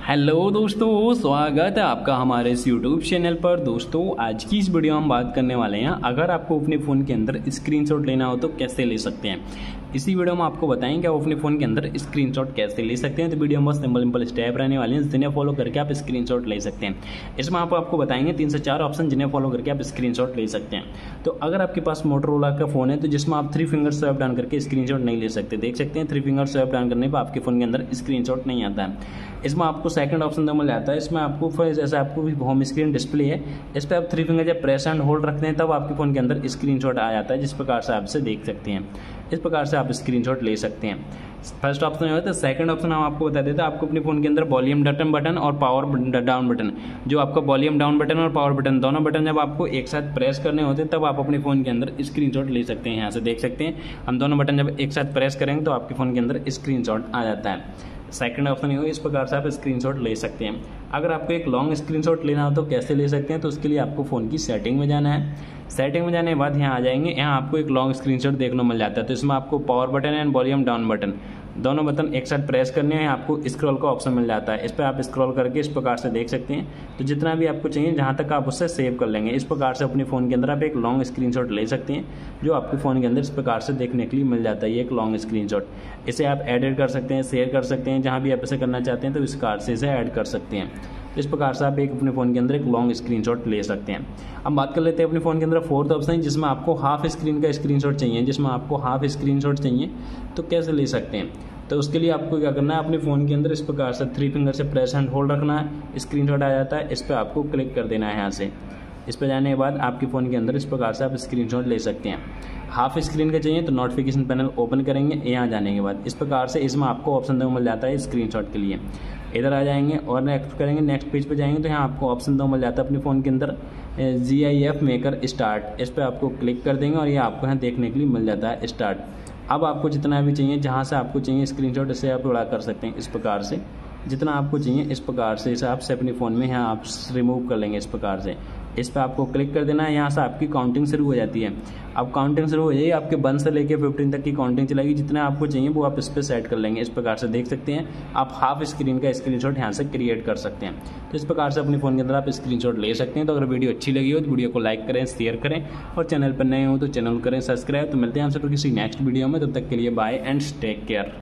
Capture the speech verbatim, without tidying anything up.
Hello दोस्तों, स्वागत है आपका हमारे इस यूट्यूब चैनल पर। दोस्तों आज की इस वीडियो में हम बात करने वाले हैं, अगर आपको अपने फ़ोन के अंदर स्क्रीनशॉट लेना हो तो कैसे ले सकते हैं। इसी वीडियो में आपको बताएंगे आप अपने फ़ोन के अंदर स्क्रीनशॉट कैसे ले सकते हैं। तो वीडियो में बहुत सिंपल सिंपल स्टेप रहने वाले हैं जिन्हें फॉलो करके आप स्क्रीनशॉट ले सकते हैं। इसमें आप आपको बताएंगे तीन से चार ऑप्शन जिन्हें फॉलो करके आप स्क्रीनशॉट ले सकते हैं। तो अगर आपके पास मोटोरोला का फ़ोन है तो जिसमें आप थ्री फिंगर स्वैप डाउन करके स्क्रीनशॉट नहीं ले सकते, देख सकते हैं थ्री फिंगर स्वैप डाउन करने पर आपके फ़ोन के अंदर स्क्रीनशॉट नहीं आता है। इसमें आपको सेकंड ऑप्शन तो मिल जाता है। इसमें आपको फिर जैसे आपको होम स्क्रीन डिस्प्ले है, इस पर आप थ्री फिंगर जब प्रेस एंड होल्ड रखते हैं तब आपके फ़ोन के अंदर स्क्रीनशॉट आ जाता है, जिस प्रकार से आप इसे देख सकते हैं। इस प्रकार से आप स्क्रीनशॉट ले सकते हैं। फर्स्ट ऑप्शन होता है। सेकंड ऑप्शन हम आपको बता देते हैं, आपको अपने फ़ोन के अंदर वॉल्यूम बटन बटन और पावर डाउन बटन, जो आपका वॉल्यूम डाउन बटन और पावर बटन दोनों बटन जब आपको एक साथ प्रेस करने होते हैं तब आप अपने फ़ोन के अंदर स्क्रीनशॉट ले सकते हैं। यहाँ से देख सकते हैं हम दोनों बटन जब एक साथ प्रेस करेंगे तो आपके फ़ोन के अंदर स्क्रीनशॉट आ जाता है। सेकंड ऑप्शन ये हो, इस प्रकार से आप स्क्रीनशॉट ले सकते हैं। अगर आपको एक लॉन्ग स्क्रीनशॉट लेना हो तो कैसे ले सकते हैं, तो उसके लिए आपको फ़ोन की सेटिंग में जाना है। सेटिंग में जाने के बाद यहाँ आ जाएंगे, यहाँ आपको एक लॉन्ग स्क्रीनशॉट देखने को मिल जाता है। तो इसमें आपको power button and volume down button दोनों बटन एक साथ प्रेस करने हैं, आपको स्क्रॉल का ऑप्शन मिल जाता है। इस पर आप स्क्रॉल करके इस प्रकार से देख सकते हैं। तो जितना भी आपको चाहिए जहाँ तक आप उससे सेव कर लेंगे। इस प्रकार से अपने फ़ोन के अंदर आप एक लॉन्ग स्क्रीनशॉट ले सकते हैं, जो आपके फ़ोन के अंदर इस प्रकार से देखने के लिए मिल जाता है। ये एक लॉन्ग स्क्रीनशॉट, इसे आप एडिट कर सकते हैं, शेयर कर सकते हैं, जहाँ भी आप इसे करना चाहते हैं तो इस प्रकार से इसे ऐड कर सकते हैं। इस प्रकार से आप एक अपने फ़ोन के अंदर एक लॉन्ग स्क्रीनशॉट ले सकते हैं। अब बात कर लेते हैं अपने फ़ोन के अंदर फोर्थ ऑप्शन, जिसमें आपको हाफ स्क्रीन का स्क्रीनशॉट चाहिए। जिसमें आपको हाफ स्क्रीनशॉट चाहिए तो कैसे ले सकते हैं, तो उसके लिए आपको क्या करना है, अपने फ़ोन के अंदर इस प्रकार से थ्री फिंगर से प्रेस एंड होल्ड रखना है, स्क्रीनशॉट आ जाता है। इस पर आपको क्लिक कर देना है। यहाँ से इस पर जाने के बाद आपके फ़ोन के अंदर इस प्रकार से आप स्क्रीनशॉट ले सकते हैं। हाफ स्क्रीन का चाहिए तो नोटिफिकेशन पैनल ओपन करेंगे। यहाँ जाने के बाद इस प्रकार से इसमें आपको ऑप्शन दो मिल जाता है स्क्रीनशॉट के लिए। इधर आ जाएंगे और नेक्स्ट करेंगे, नेक्स्ट पेज पे जाएंगे तो यहाँ आपको ऑप्शन दो मिल जाता है अपने फ़ोन के अंदर G I F maker start. इस पर आपको क्लिक कर देंगे और ये आपको यहाँ देखने के लिए मिल जाता है स्टार्ट। अब आपको जितना भी चाहिए, जहाँ से आपको चाहिए स्क्रीनशॉट, इसे आप बड़ा कर सकते हैं। इस प्रकार से जितना आपको चाहिए इस प्रकार से इसे आप से अपने फ़ोन में यहाँ आप रिमूव कर लेंगे। इस प्रकार से इस पर आपको क्लिक कर देना है। यहाँ से आपकी काउंटिंग शुरू हो जाती है। अब काउंटिंग शुरू हो जाएगी, आपके वन से लेकर फिफ्टीन तक की काउंटिंग चलेगी। जितना आपको चाहिए वो आप इस पर सेट कर लेंगे। इस प्रकार से देख सकते हैं आप हाफ स्क्रीन का स्क्रीनशॉट यहाँ से क्रिएट कर सकते हैं। तो इस प्रकार से अपने फ़ोन के अंदर आप स्क्रीनशॉट ले सकते हैं। तो अगर वीडियो अच्छी लगी हो तो वीडियो को लाइक करें, शेयर करें और चैनल पर नए हो तो चैनल करें सब्सक्राइब। तो मिलते हैं आपसे फिर किसी नेक्स्ट वीडियो में, तब तक के लिए बाय एंड टेक केयर।